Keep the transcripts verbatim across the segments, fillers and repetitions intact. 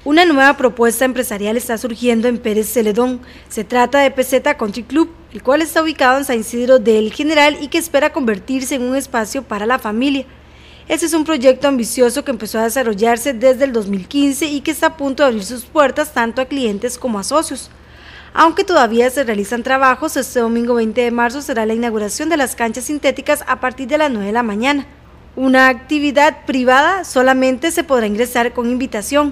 Una nueva propuesta empresarial está surgiendo en Pérez Celedón. Se trata de P Z Country Club, el cual está ubicado en San Isidro del General y que espera convertirse en un espacio para la familia. Este es un proyecto ambicioso que empezó a desarrollarse desde el dos mil quince y que está a punto de abrir sus puertas tanto a clientes como a socios. Aunque todavía se realizan trabajos, este domingo veinte de marzo será la inauguración de las canchas sintéticas a partir de las nueve de la mañana. Una actividad privada solamente se podrá ingresar con invitación.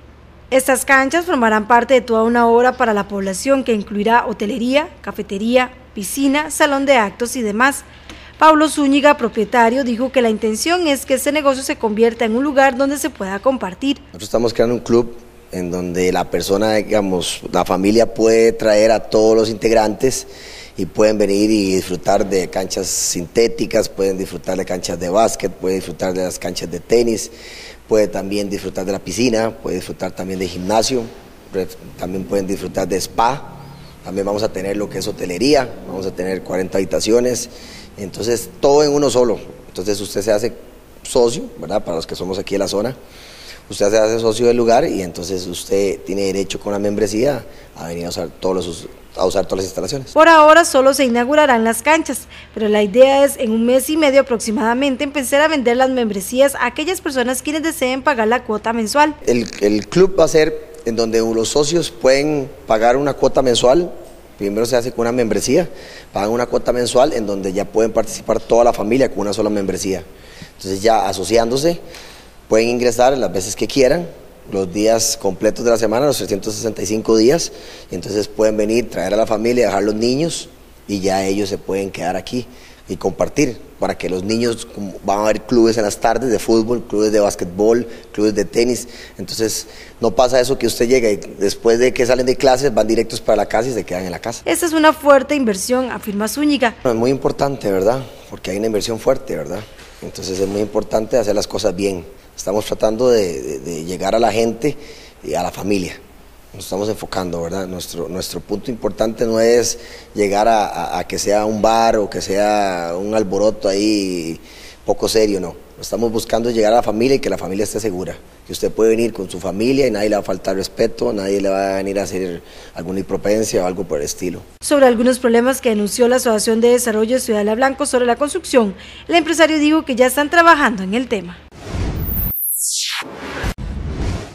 Estas canchas formarán parte de toda una obra para la población que incluirá hotelería, cafetería, piscina, salón de actos y demás. Pablo Zúñiga, propietario, dijo que la intención es que este negocio se convierta en un lugar donde se pueda compartir. Nosotros estamos creando un club en donde la persona, digamos, la familia puede traer a todos los integrantes y pueden venir y disfrutar de canchas sintéticas, pueden disfrutar de canchas de básquet, pueden disfrutar de las canchas de tenis, puede también disfrutar de la piscina, puede disfrutar también de gimnasio, también pueden disfrutar de spa, también vamos a tener lo que es hotelería, vamos a tener cuarenta habitaciones, entonces todo en uno solo. Entonces usted se hace socio, ¿verdad? Para los que somos aquí en la zona, usted se hace socio del lugar y entonces usted tiene derecho con la membresía a venir a usar todos los a usar todas las instalaciones. Por ahora solo se inaugurarán las canchas, pero la idea es en un mes y medio aproximadamente empezar a vender las membresías a aquellas personas quienes deseen pagar la cuota mensual. El, el club va a ser en donde los socios pueden pagar una cuota mensual. Primero se hace con una membresía, pagan una cuota mensual en donde ya pueden participar toda la familia con una sola membresía. Entonces ya asociándose pueden ingresar las veces que quieran, los días completos de la semana, los trescientos sesenta y cinco días, y entonces pueden venir, traer a la familia, dejar los niños y ya ellos se pueden quedar aquí y compartir, para que los niños, van a haber clubes en las tardes de fútbol, clubes de básquetbol, clubes de tenis, entonces no pasa eso que usted llega y después de que salen de clases van directos para la casa y se quedan en la casa. Esta es una fuerte inversión, afirma Zúñiga. Es muy importante, ¿verdad? Porque hay una inversión fuerte, ¿verdad? Entonces es muy importante hacer las cosas bien. Estamos tratando de, de, de llegar a la gente y a la familia. Nos estamos enfocando, ¿verdad? Nuestro, nuestro punto importante no es llegar a, a, a que sea un bar o que sea un alboroto ahí poco serio, no. Estamos buscando llegar a la familia y que la familia esté segura. Que usted puede venir con su familia y nadie le va a faltar respeto, nadie le va a venir a hacer alguna impropedencia o algo por el estilo. Sobre algunos problemas que denunció la Asociación de Desarrollo de Ciudad de La Blanco sobre la construcción, el empresario dijo que ya están trabajando en el tema.